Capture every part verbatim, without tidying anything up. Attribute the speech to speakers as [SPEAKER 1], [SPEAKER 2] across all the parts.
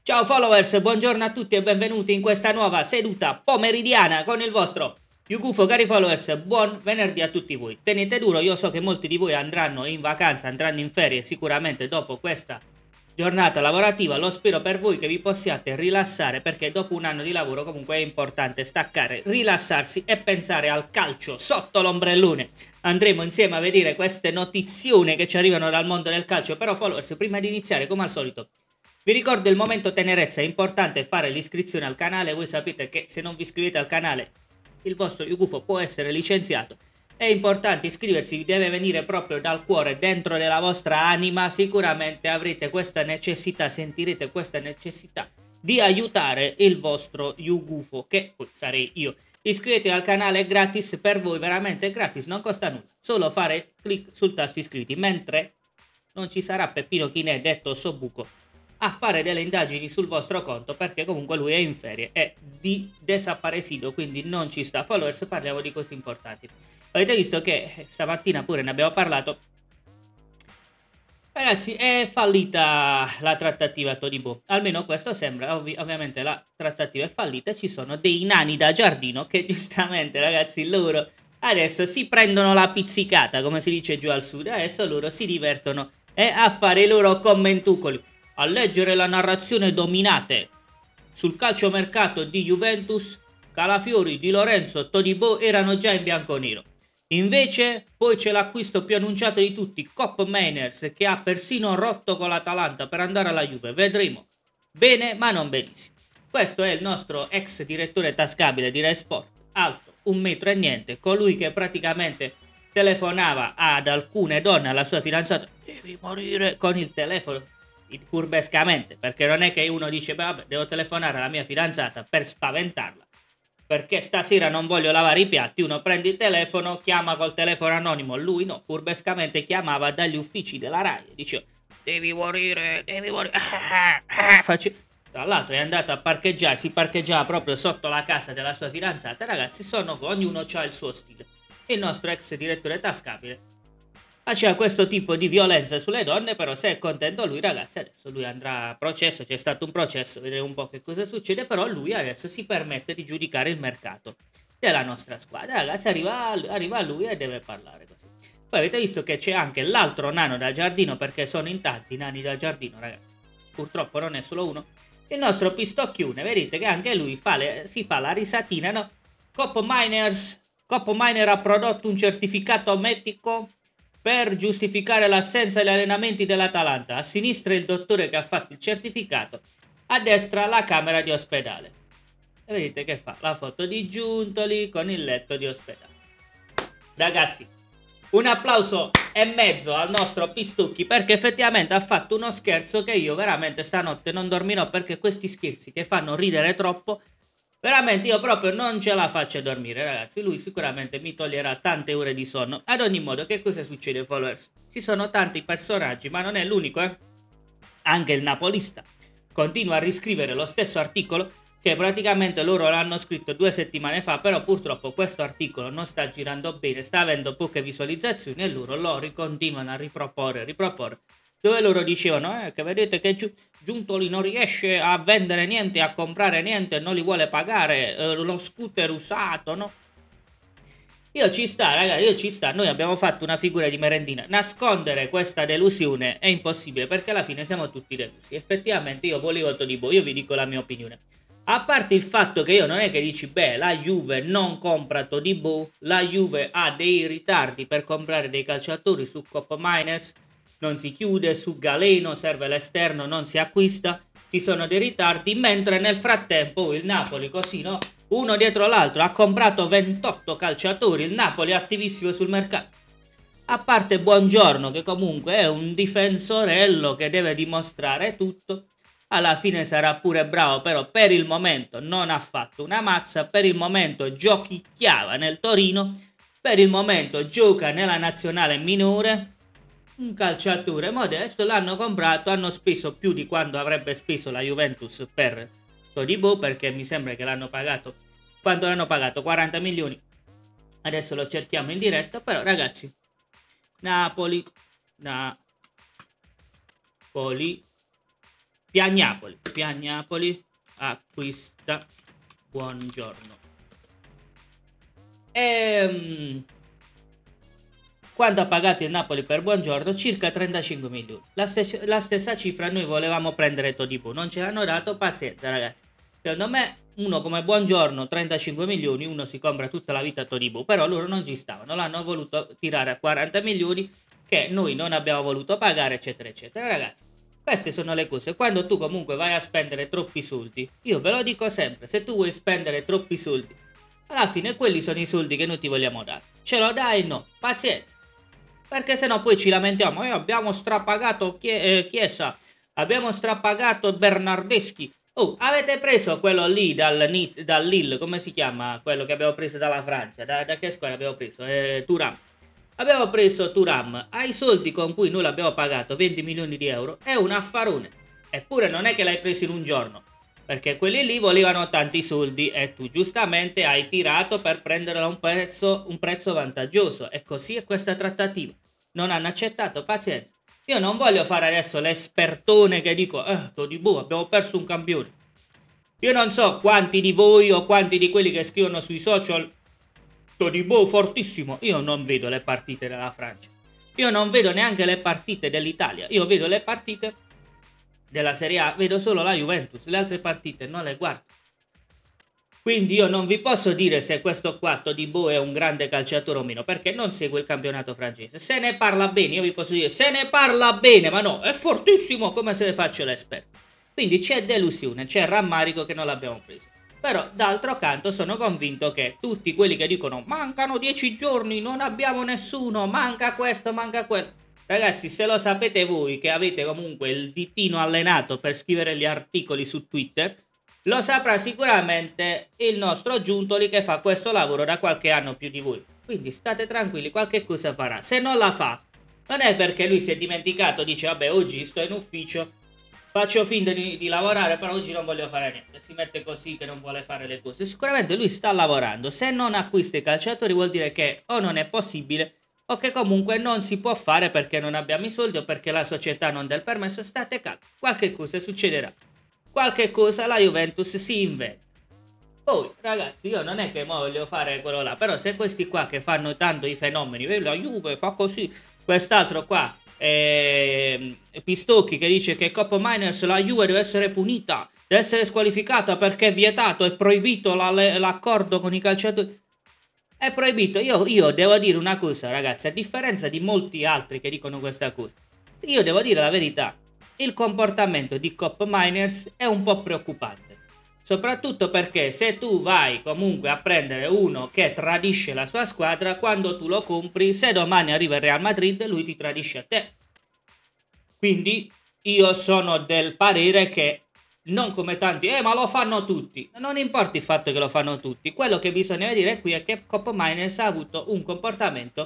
[SPEAKER 1] Ciao followers, buongiorno a tutti e benvenuti in questa nuova seduta pomeridiana con il vostro Yugufo. Cari followers, buon venerdì a tutti voi. Tenete duro, io so che molti di voi andranno in vacanza, andranno in ferie sicuramente dopo questa giornata lavorativa. Lo spero per voi che vi possiate rilassare, perché dopo un anno di lavoro comunque è importante staccare, rilassarsi e pensare al calcio sotto l'ombrellone. Andremo insieme a vedere queste notizione che ci arrivano dal mondo del calcio. Però followers, prima di iniziare, come al solito, vi ricordo il momento tenerezza. È importante fare l'iscrizione al canale. Voi sapete che se non vi iscrivete al canale il vostro Yugufo può essere licenziato. È importante iscriversi, deve venire proprio dal cuore, dentro della vostra anima. Sicuramente avrete questa necessità, sentirete questa necessità di aiutare il vostro Yugufo, che poi sarei io. Iscrivetevi al canale, è gratis per voi, veramente gratis, non costa nulla. Solo fare clic sul tasto iscriviti, mentre non ci sarà Peppino Chinè, detto Sobuco, a fare delle indagini sul vostro conto, perché comunque lui è in ferie, è di desaparecido, quindi non ci sta. Followers, parliamo di cose importanti. Avete visto che stamattina pure ne abbiamo parlato. Ragazzi, è fallita la trattativa Todibo, almeno questo sembra. Ovvi ovviamente la trattativa è fallita, ci sono dei nani da giardino che giustamente, ragazzi, loro adesso si prendono la pizzicata, come si dice giù al sud. Adesso loro si divertono eh, a fare i loro commentucoli, a leggere la narrazione dominate sul calciomercato di Juventus. Calafiori, Di Lorenzo, Todibo erano già in bianconero. Invece poi c'è l'acquisto più annunciato di tutti, Kopp Meiners, che ha persino rotto con l'Atalanta per andare alla Juve. Vedremo bene ma non benissimo. Questo è il nostro ex direttore tascabile di Rai Sport, alto un metro e niente, colui che praticamente telefonava ad alcune donne, alla sua fidanzata, devi morire, con il telefono, furbescamente, perché non è che uno dice vabbè, devo telefonare alla mia fidanzata per spaventarla perché stasera non voglio lavare i piatti. Uno prende il telefono, chiama col telefono anonimo. Lui no, furbescamente chiamava dagli uffici della Rai e diceva devi morire, devi morire. Faccio... Tra l'altro è andato a parcheggiare, si parcheggiava proprio sotto la casa della sua fidanzata. Ragazzi, sono, ognuno ha il suo stile. Il nostro ex direttore tascabile faceva questo tipo di violenza sulle donne, però se è contento lui, ragazzi, adesso lui andrà a processo, c'è stato un processo, vedremo un po' che cosa succede, però lui adesso si permette di giudicare il mercato della nostra squadra. Ragazzi, arriva, arriva lui e deve parlare così. Poi avete visto che c'è anche l'altro nano da giardino, perché sono in tanti i nani da giardino, ragazzi, purtroppo non è solo uno, il nostro Pistocchione. Vedete che anche lui fa le, si fa la risatina, no? Kopp Miners, Kopp Miner ha prodotto un certificato medico per giustificare l'assenza degli allenamenti dell'Atalanta. A sinistra il dottore che ha fatto il certificato, a destra la camera di ospedale. E vedete che fa la foto di Giuntoli con il letto di ospedale. Ragazzi, un applauso e mezzo al nostro Pistucchi, perché effettivamente ha fatto uno scherzo che io veramente stanotte non dormirò, perché questi scherzi che fanno ridere troppo, veramente io proprio non ce la faccio a dormire, ragazzi. Lui sicuramente mi toglierà tante ore di sonno. Ad ogni modo, che cosa succede, followers? Ci sono tanti personaggi, ma non è l'unico, eh. Anche il napolista continua a riscrivere lo stesso articolo che praticamente loro l'hanno scritto due settimane fa, però purtroppo questo articolo non sta girando bene, sta avendo poche visualizzazioni e loro lo continuano a riproporre, riproporre. Dove loro dicevano eh, che vedete che Gi Giuntoli non riesce a vendere niente, a comprare niente, non li vuole pagare, eh, lo scooter usato, no? Io ci sta, ragazzi, io ci sta. Noi abbiamo fatto una figura di merendina. Nascondere questa delusione è impossibile, perché alla fine siamo tutti delusi. Effettivamente io volevo Todibo, io vi dico la mia opinione. A parte il fatto che io non è che dici, beh, la Juve non compra Todibo, la Juve ha dei ritardi per comprare dei calciatori, su Kopp Meiners non si chiude, su Galeno serve l'esterno, non si acquista, ci sono dei ritardi, mentre nel frattempo il Napoli, così no, uno dietro l'altro, ha comprato ventotto calciatori, il Napoli è attivissimo sul mercato. A parte Buongiorno, che comunque è un difensorello che deve dimostrare tutto, alla fine sarà pure bravo, però per il momento non ha fatto una mazza, per il momento giochicchiava nel Torino, per il momento gioca nella nazionale minore. Un calciatore modesto, l'hanno comprato, hanno speso più di quanto avrebbe speso la Juventus per Todibo, perché mi sembra che l'hanno pagato, quanto l'hanno pagato? quaranta milioni. Adesso lo cerchiamo in diretta, però ragazzi, Napoli, Napoli, Piagnapoli, Piagnapoli acquista Buongiorno. Ehm... Quanto ha pagato il Napoli per Buongiorno? Circa trentacinque milioni. La, st la stessa cifra noi volevamo prendere Todibo. Non ce l'hanno dato, pazienza ragazzi. Secondo me uno come Buongiorno, trentacinque milioni, uno si compra tutta la vita Todibo. Però loro non ci stavano, l'hanno voluto tirare a quaranta milioni che noi non abbiamo voluto pagare, eccetera, eccetera. Ragazzi, queste sono le cose. Quando tu comunque vai a spendere troppi soldi, io ve lo dico sempre, se tu vuoi spendere troppi soldi, alla fine quelli sono i soldi che noi ti vogliamo dare. Ce lo dai? No, pazienza. Perché sennò poi ci lamentiamo, eh, abbiamo strapagato Chie eh, Chiesa, abbiamo strapagato Bernardeschi. Oh, avete preso quello lì dal, dal Lille, come si chiama? Quello che abbiamo preso dalla Francia, da, da che squadra abbiamo preso? Eh, Thuram. Abbiamo preso Thuram, ai soldi con cui noi l'abbiamo pagato, venti milioni di euro, è un affarone. Eppure non è che l'hai preso in un giorno, perché quelli lì volevano tanti soldi e tu giustamente hai tirato per prenderlo a un prezzo, un prezzo vantaggioso. E così è questa trattativa. Non hanno accettato, pazienza. Io non voglio fare adesso l'espertone che dico, eh, Todibo, abbiamo perso un campione. Io non so quanti di voi o quanti di quelli che scrivono sui social, Todibo fortissimo. Io non vedo le partite della Francia. Io non vedo neanche le partite dell'Italia. Io vedo le partite della Serie A, vedo solo la Juventus. Le altre partite non le guardo. Quindi io non vi posso dire se questo qua Todibo è un grande calciatore o meno, perché non segue il campionato francese. Se ne parla bene, io vi posso dire, se ne parla bene, ma no, è fortissimo, come se ne faccio l'esperto. Quindi c'è delusione, c'è rammarico che non l'abbiamo preso. Però, d'altro canto, sono convinto che tutti quelli che dicono mancano dieci giorni, non abbiamo nessuno, manca questo, manca quello. Ragazzi, se lo sapete voi, che avete comunque il ditino allenato per scrivere gli articoli su Twitter, lo saprà sicuramente il nostro Giuntoli che fa questo lavoro da qualche anno più di voi. Quindi state tranquilli, qualche cosa farà. Se non la fa, non è perché lui si è dimenticato, dice vabbè oggi sto in ufficio, faccio finta di, di lavorare, però oggi non voglio fare niente. Si mette così che non vuole fare le cose. Sicuramente lui sta lavorando. Se non acquista i calciatori vuol dire che o non è possibile o che comunque non si può fare perché non abbiamo i soldi o perché la società non dà il permesso. State calmi, qualche cosa succederà. Qualche cosa la Juventus si inventa. Poi ragazzi, io non è che mo voglio fare quello là, però se questi qua che fanno tanto i fenomeni, vedi la Juve fa così, quest'altro qua eh, Pistocchi che dice che Coppa Miners la Juve deve essere punita, deve essere squalificata perché è vietato, è proibito l'accordo con i calciatori. È proibito. Io, io devo dire una cosa ragazzi, a differenza di molti altri che dicono questa cosa, io devo dire la verità. Il comportamento di Cop Miners è un po' preoccupante, soprattutto perché se tu vai comunque a prendere uno che tradisce la sua squadra, quando tu lo compri, se domani arriva il Real Madrid, lui ti tradisce a te. Quindi io sono del parere che non come tanti, eh ma lo fanno tutti, non importa il fatto che lo fanno tutti, quello che bisogna dire qui è che Cop Miners ha avuto un comportamento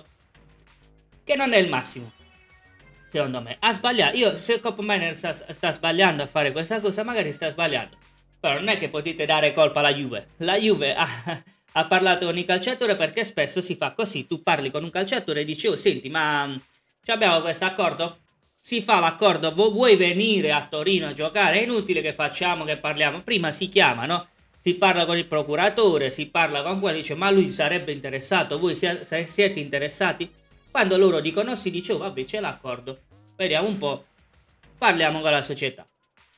[SPEAKER 1] che non è il massimo. Secondo me ha sbagliato. Io se Cop Miners sta, sta sbagliando a fare questa cosa, magari sta sbagliando, però non è che potete dare colpa alla Juve. La Juve ha, ha parlato con il calciatore, perché spesso si fa così, tu parli con un calciatore e dici oh senti ma abbiamo questo accordo? Si fa l'accordo, vuoi venire a Torino a giocare? È inutile che facciamo, che parliamo, prima si chiama, no? Si parla con il procuratore, si parla con quello, dice ma lui sarebbe interessato, voi siete interessati? Quando loro dicono sì, dice oh vabbè c'è l'accordo, vediamo un po', parliamo con la società.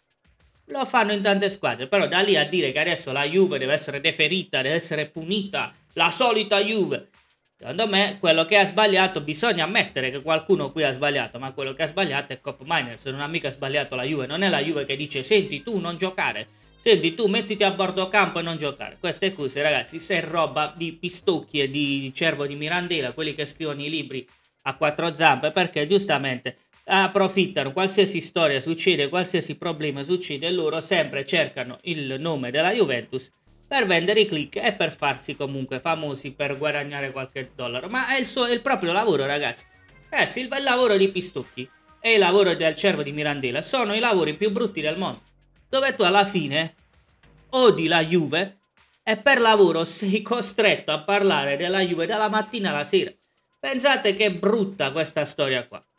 [SPEAKER 1] Lo fanno in tante squadre, però da lì a dire che adesso la Juve deve essere deferita, deve essere punita, la solita Juve, secondo me quello che ha sbagliato, bisogna ammettere che qualcuno qui ha sbagliato, ma quello che ha sbagliato è Cop Miners, non ha mica sbagliato la Juve, non è la Juve che dice senti tu non giocare, senti tu mettiti a bordo campo e non giocare. Queste cose ragazzi, se è roba di Pistocchi e di Cervo di Mirandela, quelli che scrivono i libri a quattro zampe, perché giustamente approfittano, qualsiasi storia succede, qualsiasi problema succede, loro sempre cercano il nome della Juventus per vendere i click e per farsi comunque famosi, per guadagnare qualche dollaro. Ma è il, suo, è il proprio lavoro ragazzi. Ragazzi, il bel lavoro di Pistocchi e il lavoro del Cervo di Mirandela sono i lavori più brutti del mondo, dove tu alla fine odi la Juve e per lavoro sei costretto a parlare della Juve dalla mattina alla sera. Pensate che brutta questa storia qua.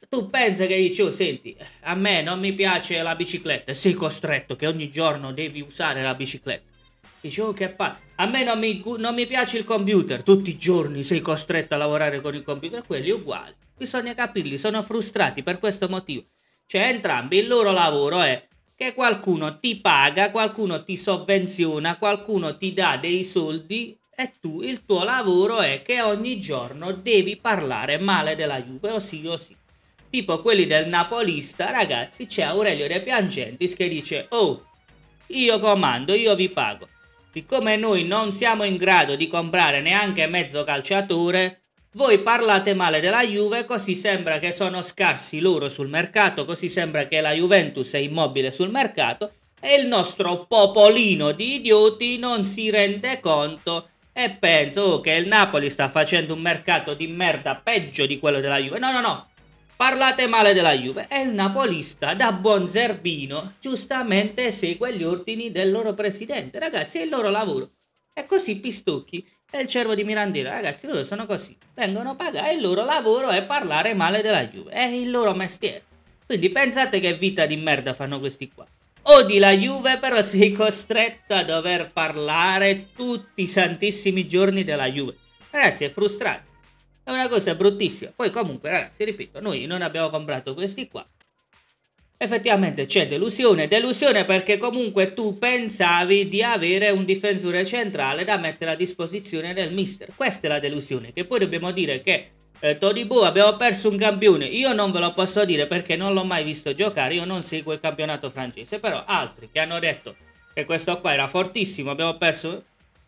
[SPEAKER 1] tu pensa che dici, oh senti, a me non mi piace la bicicletta, sei costretto che ogni giorno devi usare la bicicletta. Dici, oh che fa? A me non mi, non mi piace il computer, tutti i giorni sei costretto a lavorare con il computer, quelli uguali. Bisogna capirli, sono frustrati per questo motivo. Cioè entrambi, il loro lavoro è che qualcuno ti paga, qualcuno ti sovvenziona, qualcuno ti dà dei soldi e tu, il tuo lavoro è che ogni giorno devi parlare male della Juve, o sì o sì. Tipo quelli del Napolista, ragazzi, c'è Aurelio De Piangentis che dice, oh, io comando, io vi pago. Siccome noi non siamo in grado di comprare neanche mezzo calciatore, voi parlate male della Juve, così sembra che sono scarsi loro sul mercato, così sembra che la Juventus è immobile sul mercato e il nostro popolino di idioti non si rende conto e pensa oh, che il Napoli sta facendo un mercato di merda peggio di quello della Juve. No, no, no. Parlate male della Juve e il napolista da buon zerbino giustamente segue gli ordini del loro presidente. Ragazzi, è il loro lavoro. E così Pistocchi e il cervo di Mirandela, ragazzi, loro sono così. Vengono pagati e il loro lavoro è parlare male della Juve. È il loro mestiere. Quindi pensate che vita di merda fanno questi qua. Odi la Juve, però sei costretto a dover parlare tutti i santissimi giorni della Juve. Ragazzi, è frustrante. È una cosa bruttissima. Poi comunque, ragazzi, ripeto, noi non abbiamo comprato questi qua. Effettivamente c'è delusione. Delusione perché comunque tu pensavi di avere un difensore centrale da mettere a disposizione del mister. Questa è la delusione. Che poi dobbiamo dire che eh, Todibo abbiamo perso un campione. Io non ve lo posso dire perché non l'ho mai visto giocare. Io non seguo il campionato francese. Però altri che hanno detto che questo qua era fortissimo, abbiamo perso...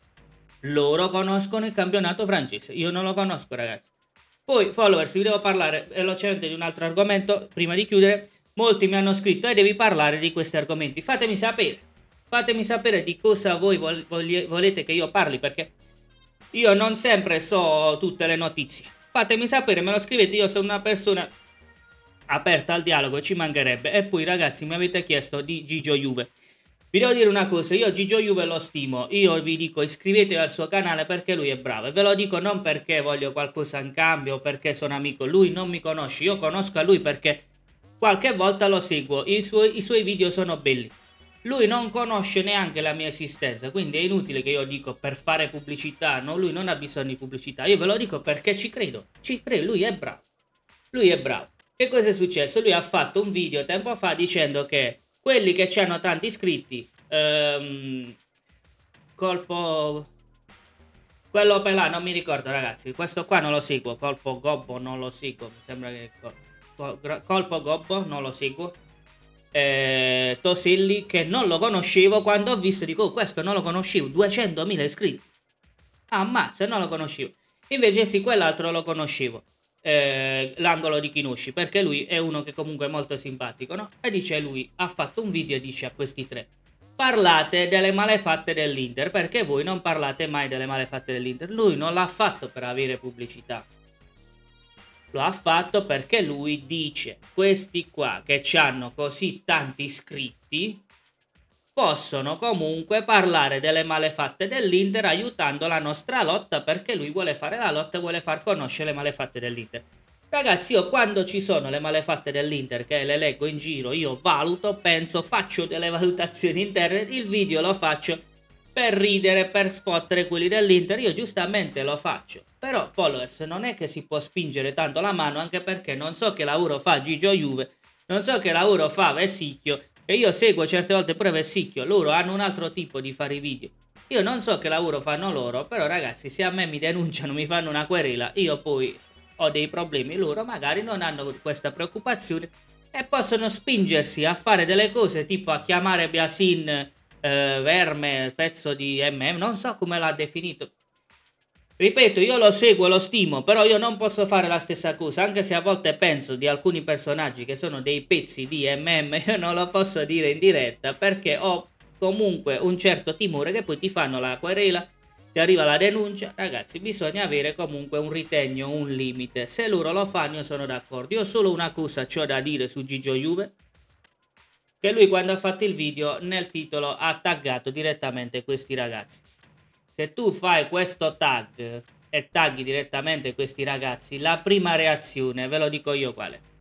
[SPEAKER 1] Loro conoscono il campionato francese, io non lo conosco, ragazzi. Poi, followers, vi devo parlare velocemente di un altro argomento, prima di chiudere. Molti mi hanno scritto e devi parlare di questi argomenti. Fatemi sapere, fatemi sapere di cosa voi vol volete che io parli, perché io non sempre so tutte le notizie. Fatemi sapere, me lo scrivete, io sono una persona aperta al dialogo, ci mancherebbe. E poi, ragazzi, mi avete chiesto di Gigio Juve. Vi devo dire una cosa, io Gigio Juve lo stimo, io vi dico iscrivetevi al suo canale perché lui è bravo e ve lo dico non perché voglio qualcosa in cambio o perché sono amico, lui non mi conosce, io conosco a lui perché qualche volta lo seguo, i suoi, i suoi video sono belli, lui non conosce neanche la mia esistenza, quindi è inutile che io dico per fare pubblicità, no? Lui non ha bisogno di pubblicità, io ve lo dico perché ci credo, ci credo, lui è bravo, lui è bravo. Che cosa è successo? Lui ha fatto un video tempo fa dicendo che quelli che ci hanno tanti iscritti, ehm, colpo, quello per là, non mi ricordo ragazzi, questo qua non lo seguo, colpo gobbo non lo seguo, mi sembra che col, colpo gobbo non lo seguo, eh, Tosilli che non lo conoscevo, quando ho visto dico oh, questo non lo conoscevo, duecentomila iscritti, ammazza, non lo conoscevo, invece sì, quell'altro lo conoscevo. Eh, l'angolo di Kinushi, perché lui è uno che comunque è molto simpatico, no? E dice lui, ha fatto un video e dice a questi tre parlate delle malefatte dell'Inter, perché voi non parlate mai delle malefatte dell'Inter. Lui non l'ha fatto per avere pubblicità, lo ha fatto perché lui dice questi qua che hanno così tanti iscritti possono comunque parlare delle malefatte dell'Inter aiutando la nostra lotta, perché lui vuole fare la lotta e vuole far conoscere le malefatte dell'Inter. Ragazzi, io quando ci sono le malefatte dell'Inter che le leggo in giro, io valuto, penso, faccio delle valutazioni interne, il video lo faccio per ridere, per spottere quelli dell'Inter, io giustamente lo faccio. Però, followers, non è che si può spingere tanto la mano, anche perché non so che lavoro fa Gigio Juve, non so che lavoro fa Vesicchio, e io seguo certe volte pure Vessicchio, loro hanno un altro tipo di fare i video. Io non so che lavoro fanno loro, però ragazzi, se a me mi denunciano, mi fanno una querela, io poi ho dei problemi, loro magari non hanno questa preoccupazione e possono spingersi a fare delle cose tipo a chiamare Biasin eh, verme, pezzo di M M, non so come l'ha definito. Ripeto, io lo seguo, lo stimo, però io non posso fare la stessa cosa, anche se a volte penso di alcuni personaggi che sono dei pezzi di M M, io non lo posso dire in diretta perché ho comunque un certo timore che poi ti fanno la querela, ti arriva la denuncia. Ragazzi, bisogna avere comunque un ritegno, un limite. Se loro lo fanno io sono d'accordo. Io solo una cosa c'ho da dire su Gigio Juve, che lui quando ha fatto il video nel titolo ha taggato direttamente questi ragazzi. Se tu fai questo tag e tagli direttamente questi ragazzi, la prima reazione, ve lo dico io qual è.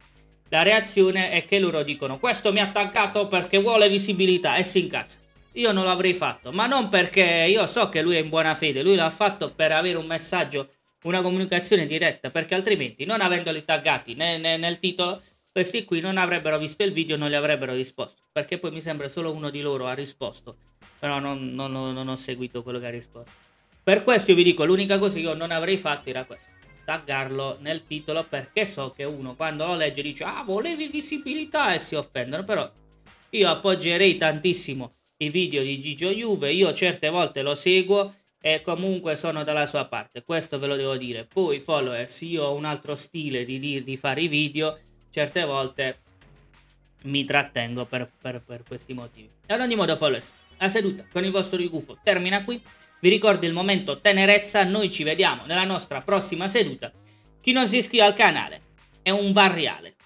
[SPEAKER 1] la reazione è che loro dicono questo mi ha attaccato perché vuole visibilità e si incazza. Io non l'avrei fatto, ma non perché io so che lui è in buona fede, lui l'ha fatto per avere un messaggio, una comunicazione diretta, perché altrimenti non avendoli taggati né, né, nel titolo, questi qui non avrebbero visto il video, non gli avrebbero risposto, perché poi mi sembra solo uno di loro ha risposto, però non, non, non ho seguito quello che ha risposto. Per questo io vi dico, l'unica cosa che io non avrei fatto era questa, taggarlo nel titolo, perché so che uno quando lo legge dice ah volevi visibilità e si offendono, però io appoggerei tantissimo i video di Gigio Juve, io certe volte lo seguo e comunque sono dalla sua parte, questo ve lo devo dire. Poi followers, io ho un altro stile di, di, di fare i video, certe volte mi trattengo per, per, per questi motivi. Ad ogni modo followers, la seduta con il vostro Rigufo termina qui. Vi ricordo il momento tenerezza, noi ci vediamo nella nostra prossima seduta. Chi non si iscrive al canale è un varriale.